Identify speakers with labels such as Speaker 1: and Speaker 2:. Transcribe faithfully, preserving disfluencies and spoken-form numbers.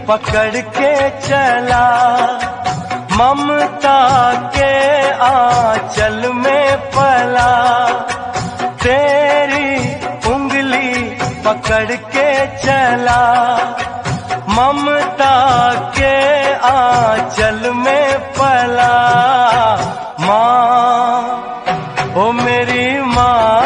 Speaker 1: पकड़ के चला, ममता के आंचल में पला। तेरी उंगली पकड़ के चला, ममता के आंचल में पला। माँ, ओ मेरी माँ,